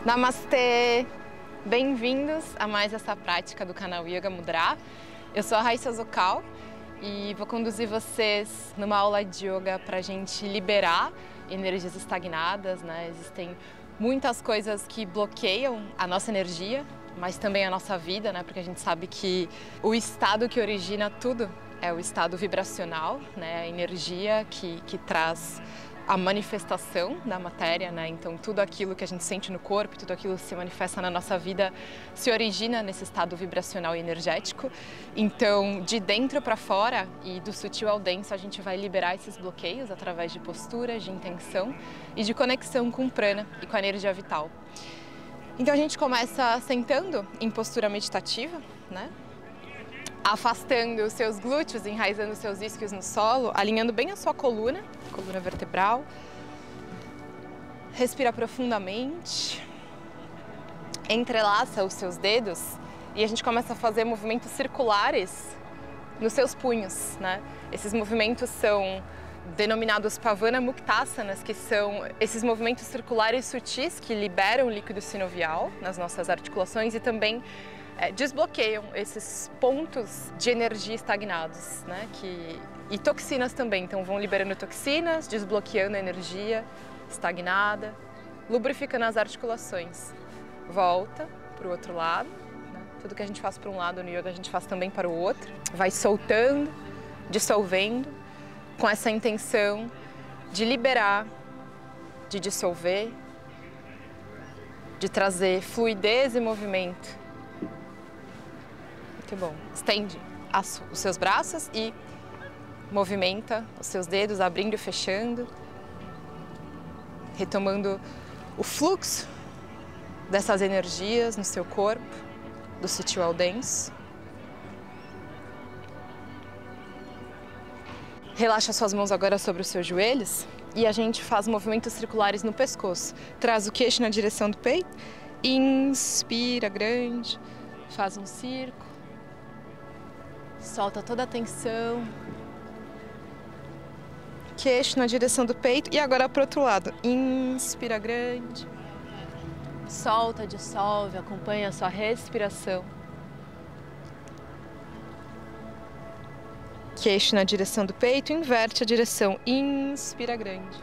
Namastê! Bem-vindos a mais essa prática do canal Yoga Mudra. Eu sou a Raíssa Zocal e vou conduzir vocês numa aula de yoga para a gente liberar energias estagnadas, né? Existem muitas coisas que bloqueiam a nossa energia, mas também a nossa vida, né? Porque a gente sabe que o estado que origina tudo é o estado vibracional, né? A energia que traz a manifestação da matéria, né? Então tudo aquilo que a gente sente no corpo, tudo aquilo que se manifesta na nossa vida se origina nesse estado vibracional e energético. Então de dentro para fora e do sutil ao denso a gente vai liberar esses bloqueios através de posturas, de intenção e de conexão com o prana e com a energia vital. Então a gente começa sentando em postura meditativa, né? Afastando os seus glúteos, enraizando os seus isquios no solo, alinhando bem a sua coluna vertebral. Respira profundamente. Entrelaça os seus dedos e a gente começa a fazer movimentos circulares nos seus punhos, né? Esses movimentos são denominados Pavana Muktasanas, que são esses movimentos circulares sutis que liberam o líquido sinovial nas nossas articulações e também desbloqueiam esses pontos de energia estagnados, né? E toxinas também, então vão liberando toxinas, desbloqueando a energia estagnada, lubrificando as articulações. Volta para o outro lado, né? Tudo que a gente faz para um lado no yoga a gente faz também para o outro. Vai soltando, dissolvendo, com essa intenção de liberar, de dissolver, de trazer fluidez e movimento. Muito bom. Estende os seus braços e movimenta os seus dedos, abrindo e fechando, retomando o fluxo dessas energias no seu corpo, do sutil ao denso. Relaxa suas mãos agora sobre os seus joelhos e a gente faz movimentos circulares no pescoço. Traz o queixo na direção do peito, inspira grande, faz um círculo. Solta toda a tensão. Queixo na direção do peito e agora para o outro lado. Inspira grande. Solta, dissolve, acompanha a sua respiração. Queixo na direção do peito, inverte a direção. Inspira grande.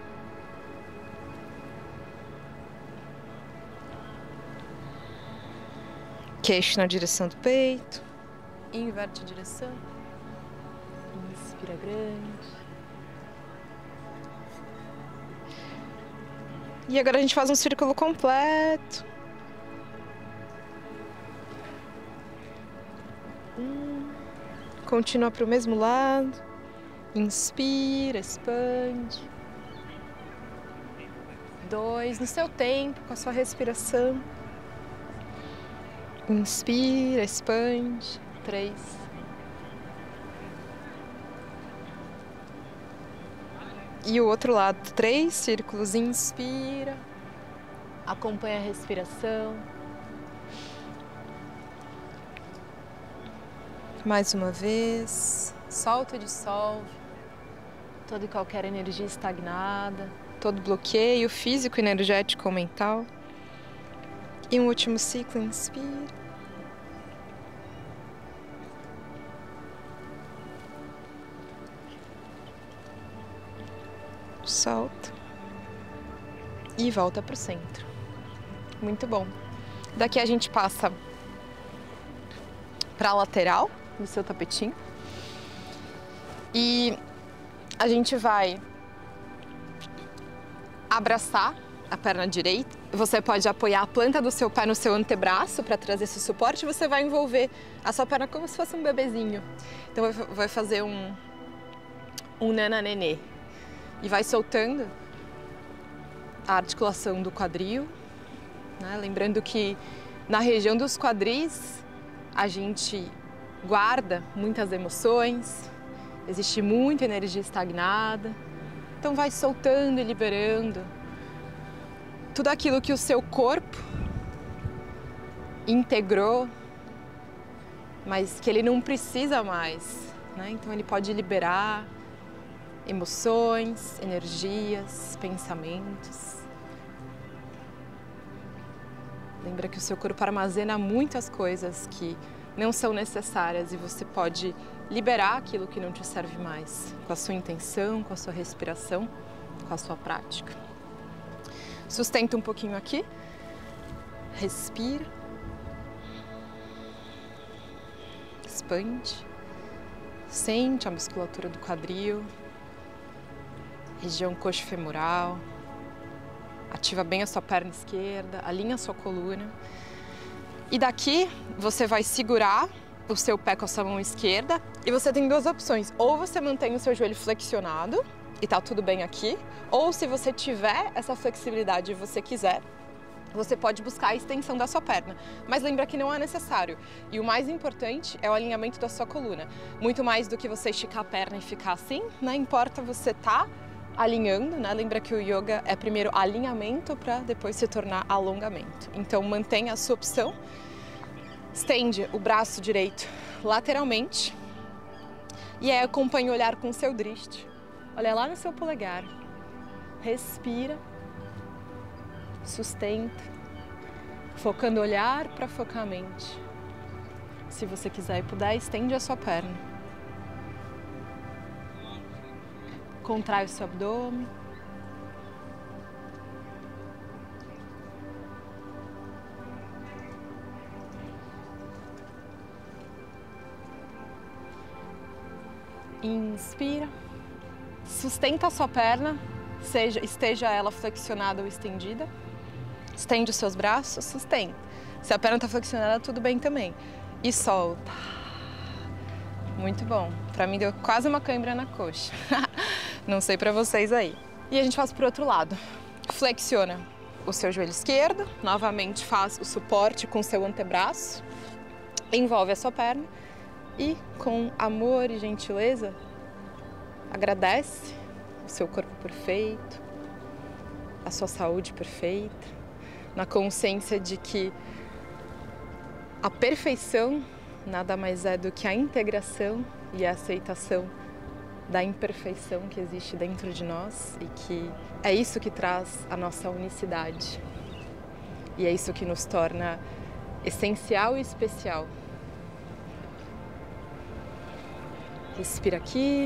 Queixo na direção do peito. Inverte a direção, inspira grande. E agora a gente faz um círculo completo. Continua para o mesmo lado. Inspira, expande. 2, no seu tempo, com a sua respiração. Inspira, expande. 3. E o outro lado, 3 círculos. Inspira, acompanha a respiração. Mais uma vez, solta e dissolve toda e qualquer energia estagnada, todo bloqueio físico, energético ou mental. E um último ciclo, inspira. Solta e volta para o centro. Muito bom. Daqui a gente passa para a lateral do seu tapetinho e a gente vai abraçar a perna direita. Você pode apoiar a planta do seu pé no seu antebraço para trazer esse suporte. Você vai envolver a sua perna como se fosse um bebezinho. Então vai fazer um nana nenê. E vai soltando a articulação do quadril, né? Lembrando que na região dos quadris a gente guarda muitas emoções, existe muita energia estagnada. Então vai soltando e liberando tudo aquilo que o seu corpo integrou, mas que ele não precisa mais, né? Então ele pode liberar emoções, energias, pensamentos. Lembra que o seu corpo armazena muitas coisas que não são necessárias e você pode liberar aquilo que não te serve mais, com a sua intenção, com a sua respiração, com a sua prática. Sustenta um pouquinho aqui, respira, expande, sente a musculatura do quadril, região coxo-femoral, ativa bem a sua perna esquerda, alinha a sua coluna. E daqui você vai segurar o seu pé com a sua mão esquerda e você tem duas opções. Ou você mantém o seu joelho flexionado e tá tudo bem aqui, ou se você tiver essa flexibilidade e você quiser, você pode buscar a extensão da sua perna. Mas lembra que não é necessário. E o mais importante é o alinhamento da sua coluna. Muito mais do que você esticar a perna e ficar assim, não importa você tá alinhando, né? Lembra que o yoga é primeiro alinhamento para depois se tornar alongamento. Então mantenha a sua opção. Estende o braço direito lateralmente e aí acompanhe o olhar com o seu drishti. Olha lá no seu polegar. Respira. Sustenta. Focando o olhar para focar a mente. Se você quiser e puder, estende a sua perna. Contrai o seu abdômen. Inspira. Sustenta a sua perna, esteja ela flexionada ou estendida. Estende os seus braços, sustenta. Se a perna está flexionada, tudo bem também. E solta. Muito bom. Para mim deu quase uma cãibra na coxa. Não sei para vocês aí. E a gente faz pro outro lado. Flexiona o seu joelho esquerdo. Novamente faz o suporte com o seu antebraço. Envolve a sua perna. E com amor e gentileza, agradece o seu corpo perfeito, a sua saúde perfeita, na consciência de que a perfeição nada mais é do que a integração e a aceitação da imperfeição que existe dentro de nós e que é isso que traz a nossa unicidade. E é isso que nos torna essencial e especial. Respira aqui.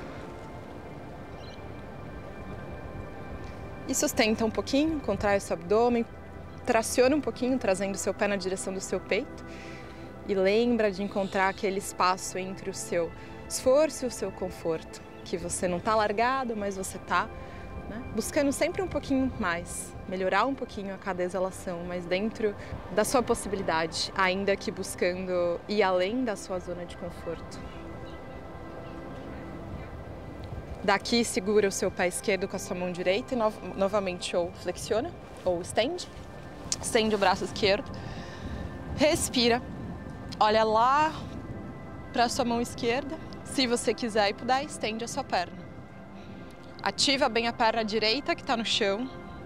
E sustenta um pouquinho, contrai o seu abdômen, traciona um pouquinho, trazendo o seu pé na direção do seu peito. E lembra de encontrar aquele espaço entre o seu esforço e o seu conforto. Que você não está largado, mas você está, né, buscando sempre um pouquinho mais. Melhorar um pouquinho a cada exalação, mas dentro da sua possibilidade, ainda que buscando ir além da sua zona de conforto. Daqui segura o seu pé esquerdo com a sua mão direita e novamente ou flexiona ou estende. Estende o braço esquerdo. Respira. Olha lá para a sua mão esquerda. Se você quiser e puder, estende a sua perna. Ativa bem a perna direita que está no chão.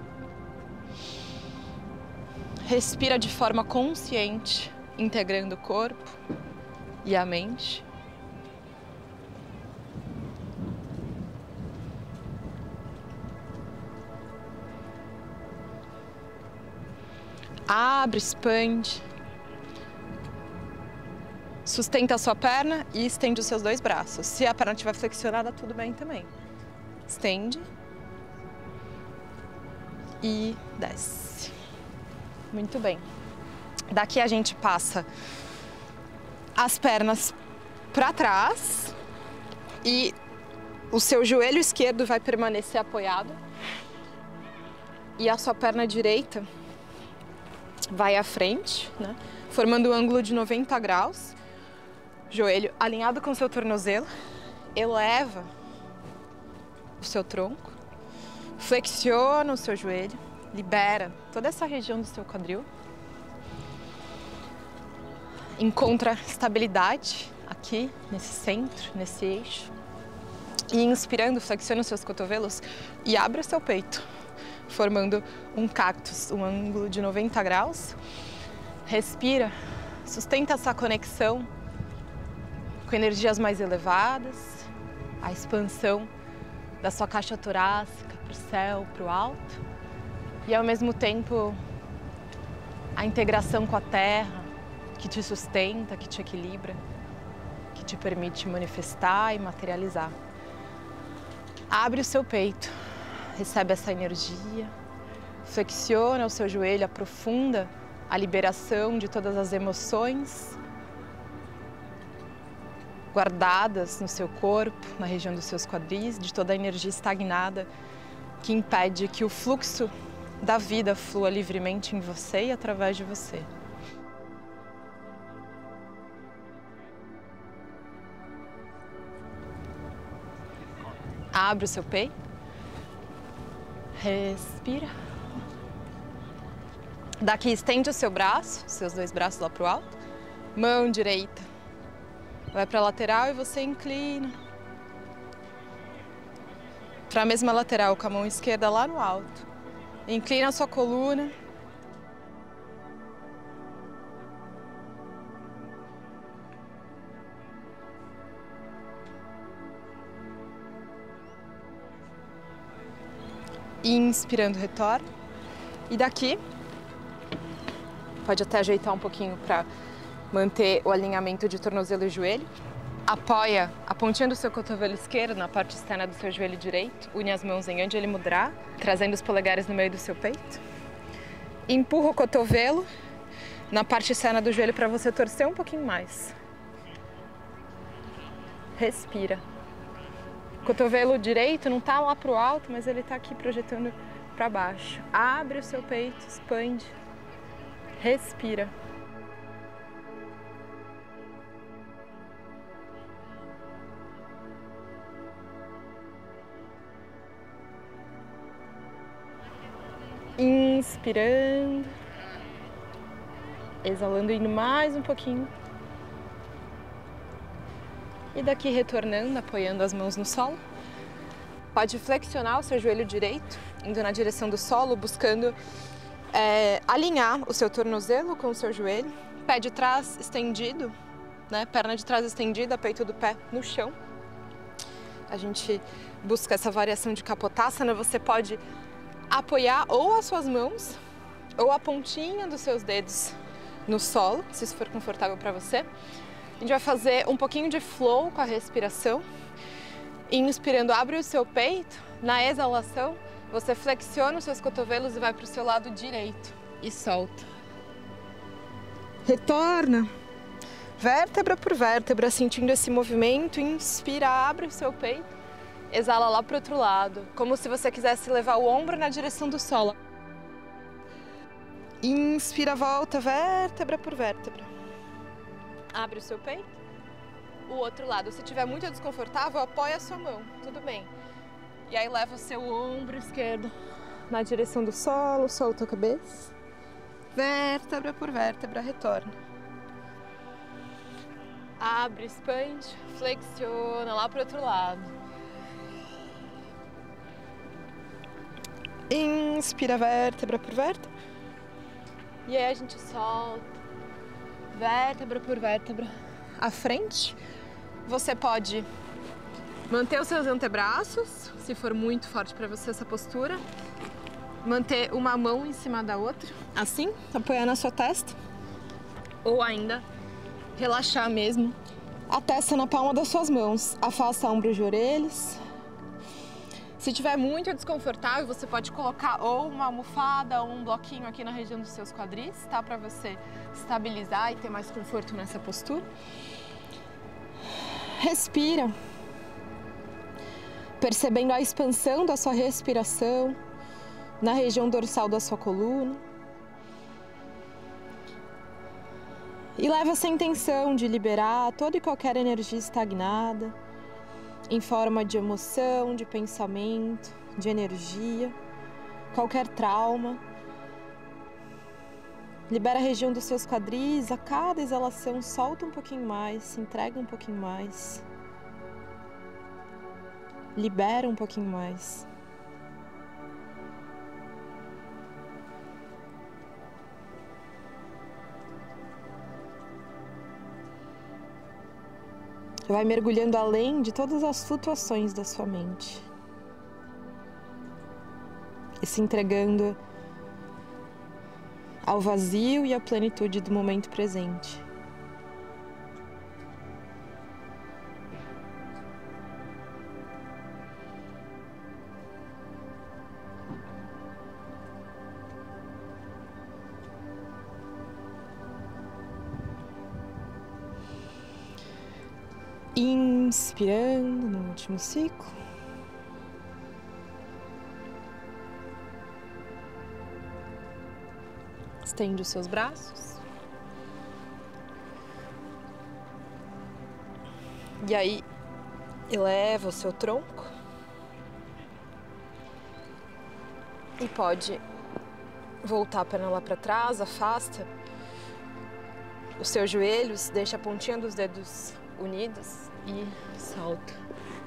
Respira de forma consciente, integrando o corpo e a mente. Abre, expande. Sustenta a sua perna e estende os seus dois braços. Se a perna estiver flexionada, tudo bem também. Estende. E desce. Muito bem. Daqui a gente passa as pernas para trás e o seu joelho esquerdo vai permanecer apoiado e a sua perna direita vai à frente, né? Formando um ângulo de 90 graus, joelho alinhado com o seu tornozelo, eleva o seu tronco, flexiona o seu joelho, libera toda essa região do seu quadril, encontra estabilidade aqui, nesse centro, nesse eixo, e inspirando, flexiona os seus cotovelos e abre o seu peito, formando um cactus, um ângulo de 90 graus. Respira, sustenta essa conexão com energias mais elevadas, a expansão da sua caixa torácica para o céu, para o alto, e ao mesmo tempo a integração com a terra, que te sustenta, que te equilibra, que te permite manifestar e materializar. Abre o seu peito, recebe essa energia, flexiona o seu joelho, aprofunda a liberação de todas as emoções guardadas no seu corpo, na região dos seus quadris, de toda a energia estagnada que impede que o fluxo da vida flua livremente em você e através de você. Abre o seu peito, respira. Daqui estende o seu braço, seus dois braços lá para o alto, mão direita vai para a lateral e você inclina para a mesma lateral com a mão esquerda lá no alto. Inclina a sua coluna. Inspirando, retorna. E daqui, pode até ajeitar um pouquinho para manter o alinhamento de tornozelo e joelho. Apoia a pontinha do seu cotovelo esquerdo na parte externa do seu joelho direito. Une as mãos em Anjali Mudra, trazendo os polegares no meio do seu peito. Empurra o cotovelo na parte externa do joelho para você torcer um pouquinho mais. Respira. O cotovelo direito não está lá para o alto, mas ele está aqui projetando para baixo. Abre o seu peito, expande. Respira. Inspirando. Exalando, indo mais um pouquinho. E daqui retornando, apoiando as mãos no solo. Pode flexionar o seu joelho direito, indo na direção do solo, buscando alinhar o seu tornozelo com o seu joelho. Pé de trás estendido, né? Perna de trás estendida, peito do pé no chão. A gente busca essa variação de Kapotasana. Você pode apoiar ou as suas mãos ou a pontinha dos seus dedos no solo, se isso for confortável para você. A gente vai fazer um pouquinho de flow com a respiração. Inspirando, abre o seu peito. Na exalação, você flexiona os seus cotovelos e vai para o seu lado direito. E solta. Retorna. Vértebra por vértebra, sentindo esse movimento. Inspira, abre o seu peito. Exala lá para o outro lado. Como se você quisesse levar o ombro na direção do solo. Inspira, volta, vértebra por vértebra. Abre o seu peito, o outro lado. Se estiver muito desconfortável, apoia a sua mão, tudo bem. E aí leva o seu ombro esquerdo na direção do solo, solta a cabeça. Vértebra por vértebra, retorna. Abre, expande, flexiona lá para o outro lado. Inspira, vértebra por vértebra. E aí a gente solta. Vértebra por vértebra à frente. Você pode manter os seus antebraços, se for muito forte para você essa postura. Manter uma mão em cima da outra, assim, apoiar na sua testa. Ou ainda, relaxar mesmo a testa na palma das suas mãos. Afasta ombros de orelhas. Se tiver muito desconfortável, você pode colocar ou uma almofada ou um bloquinho aqui na região dos seus quadris, tá? Para você estabilizar e ter mais conforto nessa postura. Respira. Percebendo a expansão da sua respiração na região dorsal da sua coluna. E leva essa intenção de liberar toda e qualquer energia estagnada, em forma de emoção, de pensamento, de energia, qualquer trauma. Libera a região dos seus quadris, a cada exalação solta um pouquinho mais, se entrega um pouquinho mais. Libera um pouquinho mais. Vai mergulhando além de todas as flutuações da sua mente. E se entregando ao vazio e à plenitude do momento presente. Inspirando no último ciclo. Estende os seus braços. E aí, eleva o seu tronco. E pode voltar a perna lá para trás, afasta os seus joelhos, deixa a pontinha dos dedos unidos e solta.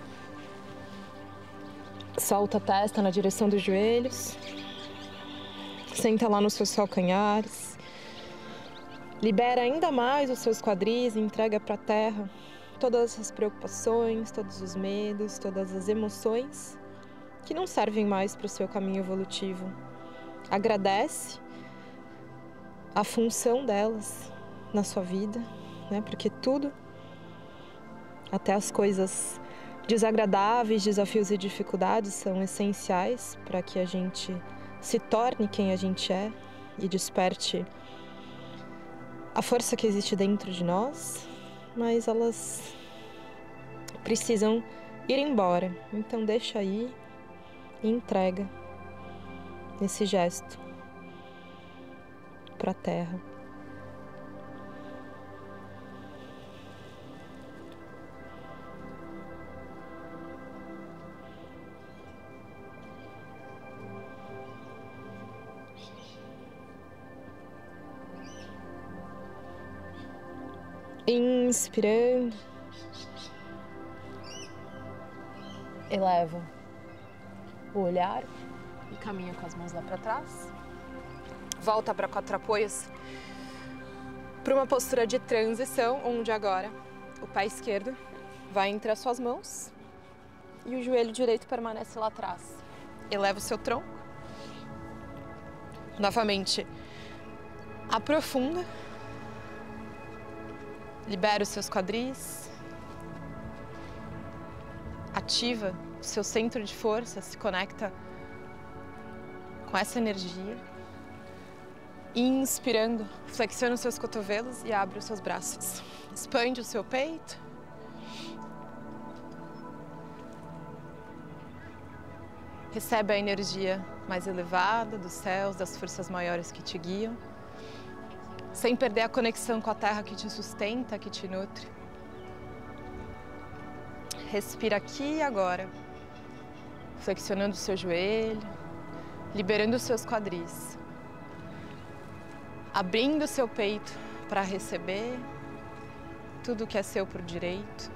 Solta a testa na direção dos joelhos. Senta lá nos seus calcanhares. Libera ainda mais os seus quadris e entrega para a terra todas as preocupações, todos os medos, todas as emoções que não servem mais para o seu caminho evolutivo. Agradece a função delas na sua vida, né? Porque tudo, até as coisas desagradáveis, desafios e dificuldades são essenciais para que a gente se torne quem a gente é e desperte a força que existe dentro de nós, mas elas precisam ir embora. Então deixa aí e entrega esse gesto para a terra. Inspirando, eleva o olhar e caminha com as mãos lá para trás. Volta para 4 apoios para uma postura de transição, onde agora o pé esquerdo vai entre as suas mãos e o joelho direito permanece lá atrás. Eleva o seu tronco. Novamente, aprofunda. Libera os seus quadris, ativa o seu centro de força, se conecta com essa energia. Inspirando, flexiona os seus cotovelos e abre os seus braços. Expande o seu peito. Recebe a energia mais elevada dos céus, das forças maiores que te guiam, sem perder a conexão com a terra que te sustenta, que te nutre. Respira aqui e agora, flexionando o seu joelho, liberando os seus quadris, abrindo o seu peito para receber tudo que é seu por direito.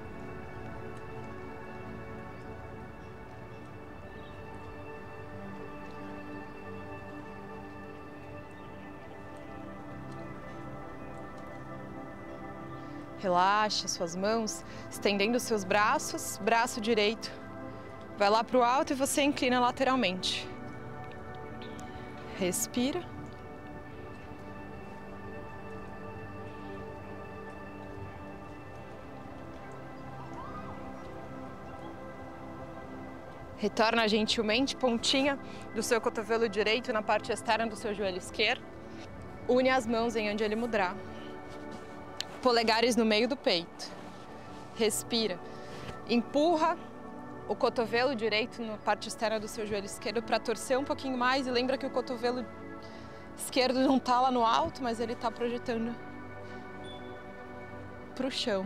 Relaxa suas mãos, estendendo os seus braços, braço direito vai lá para o alto e você inclina lateralmente. Respira. Retorna gentilmente, pontinha do seu cotovelo direito na parte externa do seu joelho esquerdo. Une as mãos em Anjali Mudra. Polegares no meio do peito. Respira. Empurra o cotovelo direito na parte externa do seu joelho esquerdo para torcer um pouquinho mais. E lembra que o cotovelo esquerdo não está lá no alto, mas ele está projetando para o chão.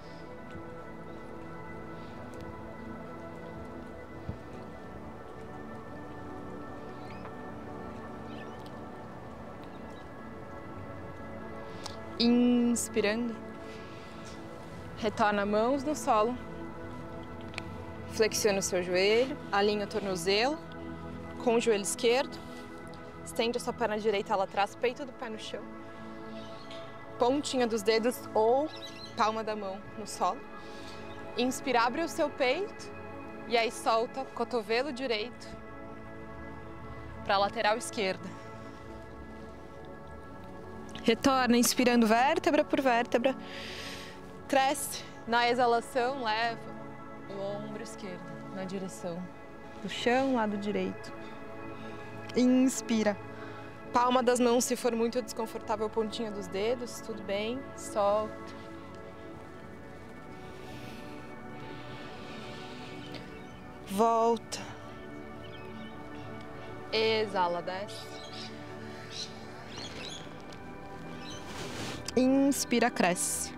Inspirando, retorna mãos no solo, flexiona o seu joelho, alinha o tornozelo com o joelho esquerdo, estende a sua perna direita lá atrás, peito do pé no chão, pontinha dos dedos ou palma da mão no solo. Inspira, abre o seu peito e aí solta o cotovelo direito para a lateral esquerda. Retorna, inspirando vértebra por vértebra. Cresce. Na exalação, leva o ombro esquerdo na direção do chão, lado direito. Inspira. Palma das mãos, se for muito desconfortável, pontinha dos dedos, tudo bem. Solta. Volta. Exala, desce. Inspira, cresce.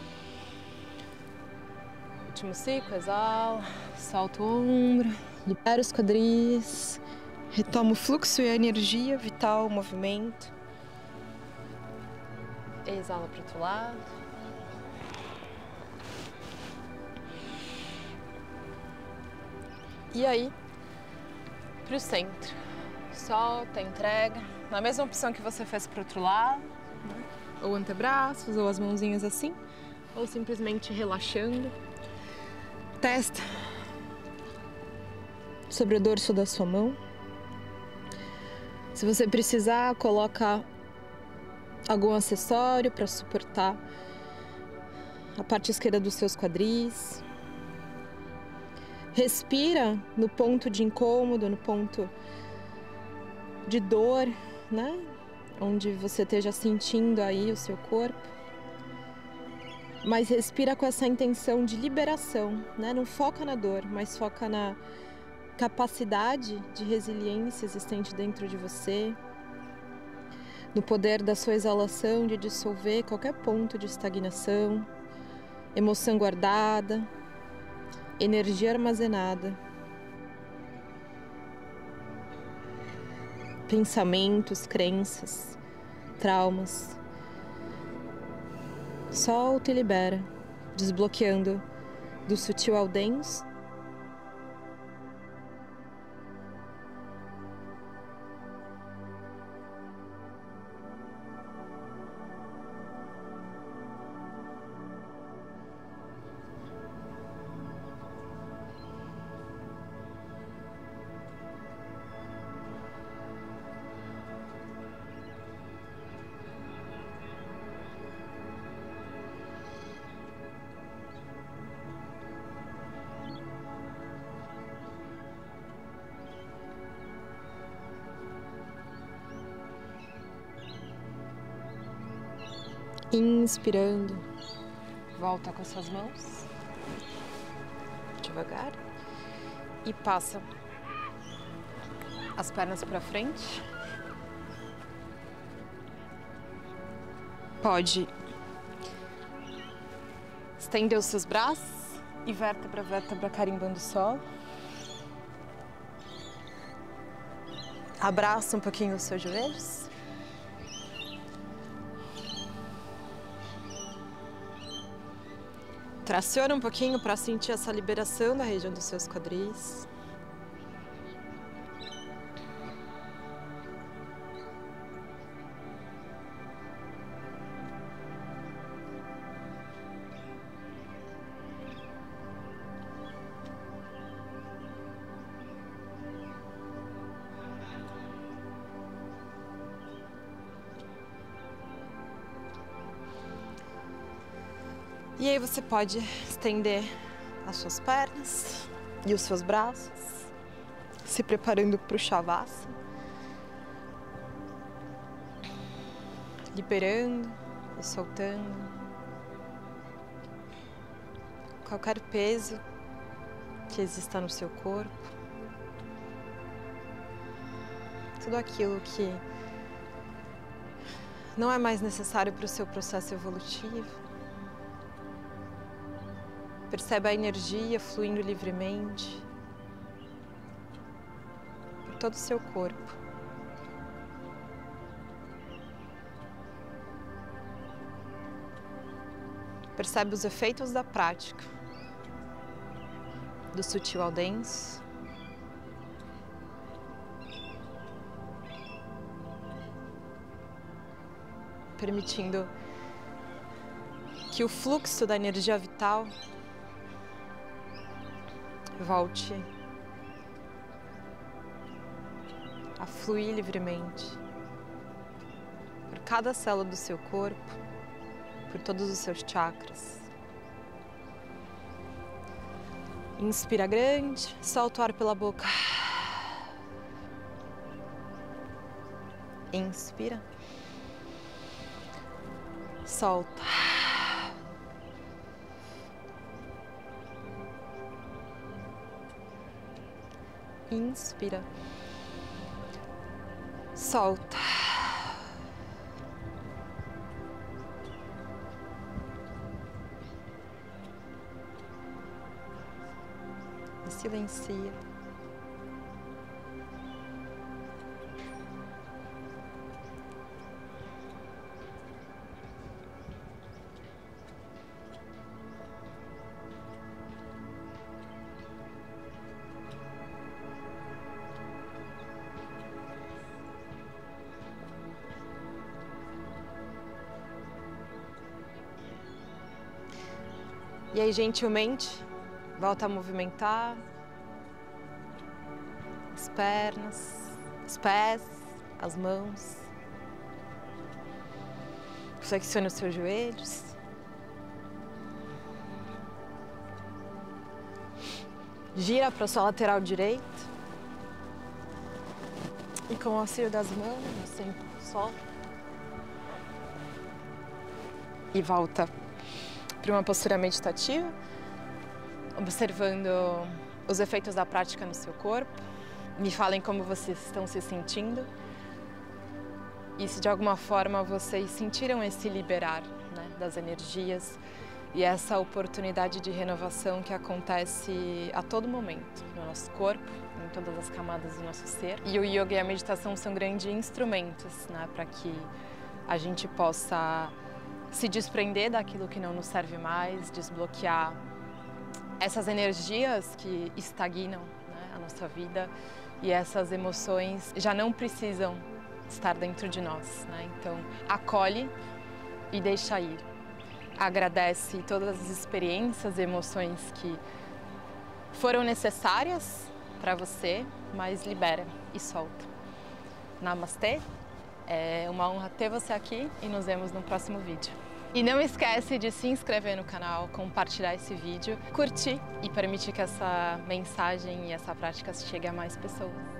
Último ciclo, exala. Solta o ombro. Libera os quadris. Retoma o fluxo e a energia vital, o movimento. Exala para o outro lado. E aí, para o centro. Solta, entrega. Na mesma opção que você fez para o outro lado. Ou antebraços, ou as mãozinhas assim. Ou simplesmente relaxando. Testa sobre o dorso da sua mão. Se você precisar, coloca algum acessório para suportar a parte esquerda dos seus quadris. Respira no ponto de incômodo, no ponto de dor, né? Onde você esteja sentindo aí o seu corpo. Mas respira com essa intenção de liberação, né? Não foca na dor, mas foca na capacidade de resiliência existente dentro de você, no poder da sua exalação de dissolver qualquer ponto de estagnação, emoção guardada, energia armazenada, pensamentos, crenças, traumas. Solta e libera, desbloqueando do sutil ao denso. Inspirando, volta com as suas mãos, devagar, e passa as pernas para frente. Pode estender os seus braços e vértebra a vértebra carimbando o solo. Abraça um pouquinho os seus joelhos. Traciona um pouquinho para sentir essa liberação da região dos seus quadris. E aí você pode estender as suas pernas e os seus braços, se preparando para o Shavasana. Liberando e soltando qualquer peso que exista no seu corpo. Tudo aquilo que não é mais necessário para o seu processo evolutivo. Percebe a energia fluindo livremente por todo o seu corpo. Percebe os efeitos da prática, do sutil ao denso. Permitindo que o fluxo da energia vital volte a fluir livremente por cada célula do seu corpo, por todos os seus chakras. Inspira grande, solta o ar pela boca. Inspira. Solta. Inspira. Solta. E silencia. E aí, gentilmente, volta a movimentar as pernas, os pés, as mãos. Flexione os seus joelhos. Gira para a sua lateral direita. E com o auxílio das mãos, você solta. E volta para uma postura meditativa, observando os efeitos da prática no seu corpo. Me falem como vocês estão se sentindo e se de alguma forma vocês sentiram esse liberar, né, das energias e essa oportunidade de renovação que acontece a todo momento no nosso corpo, em todas as camadas do nosso ser. E o yoga e a meditação são grandes instrumentos, né, para que a gente possa se desprender daquilo que não nos serve mais, desbloquear essas energias que estagnam, né, a nossa vida, e essas emoções já não precisam estar dentro de nós, né? Então, acolhe e deixa ir. Agradece todas as experiências e emoções que foram necessárias para você, mas libera e solta. Namastê! É uma honra ter você aqui e nos vemos no próximo vídeo. E não esquece de se inscrever no canal, compartilhar esse vídeo, curtir e permitir que essa mensagem e essa prática chegue a mais pessoas.